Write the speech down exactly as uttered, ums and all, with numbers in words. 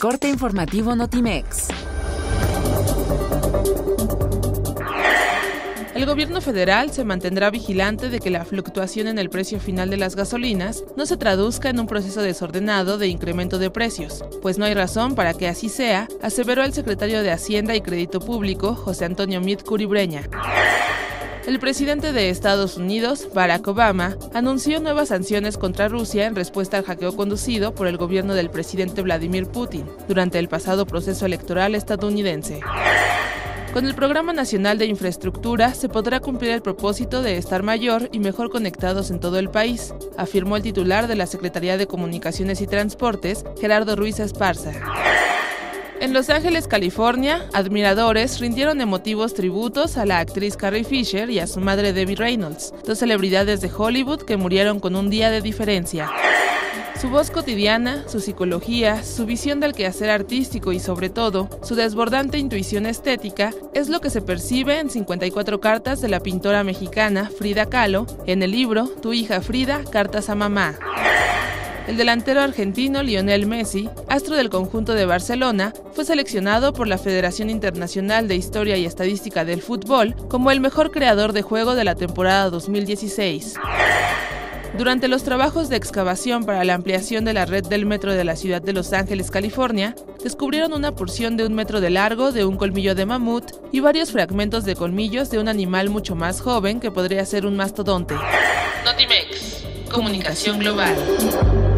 corte informativo Notimex. El gobierno federal se mantendrá vigilante de que la fluctuación en el precio final de las gasolinas no se traduzca en un proceso desordenado de incremento de precios, pues no hay razón para que así sea, aseveró el secretario de Hacienda y Crédito Público, José Antonio Meade Curibreña. El presidente de Estados Unidos, Barack Obama, anunció nuevas sanciones contra Rusia en respuesta al hackeo conducido por el gobierno del presidente Vladimir Putin durante el pasado proceso electoral estadounidense. Con el Programa Nacional de Infraestructura se podrá cumplir el propósito de estar mayor y mejor conectados en todo el país, afirmó el titular de la Secretaría de Comunicaciones y Transportes, Gerardo Ruiz Esparza. En Los Ángeles, California, admiradores rindieron emotivos tributos a la actriz Carrie Fisher y a su madre Debbie Reynolds, dos celebridades de Hollywood que murieron con un día de diferencia. Su voz cotidiana, su psicología, su visión del quehacer artístico y, sobre todo, su desbordante intuición estética es lo que se percibe en cincuenta y cuatro cartas de la pintora mexicana Frida Kahlo en el libro Tu hija Frida, cartas a mamá. El delantero argentino Lionel Messi, astro del conjunto de Barcelona, fue seleccionado por la Federación Internacional de Historia y Estadística del Fútbol como el mejor creador de juego de la temporada dos mil dieciséis. Durante los trabajos de excavación para la ampliación de la red del metro de la ciudad de Los Ángeles, California, descubrieron una porción de un metro de largo de un colmillo de mamut y varios fragmentos de colmillos de un animal mucho más joven que podría ser un mastodonte. Notimex, comunicación global.